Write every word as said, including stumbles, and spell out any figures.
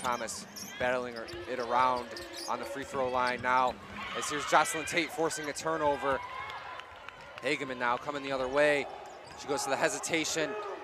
Thomas battling it around on the free throw line now. As here's Jocelyn Tate forcing a turnover. Hagemann now coming the other way. She goes to the hesitation.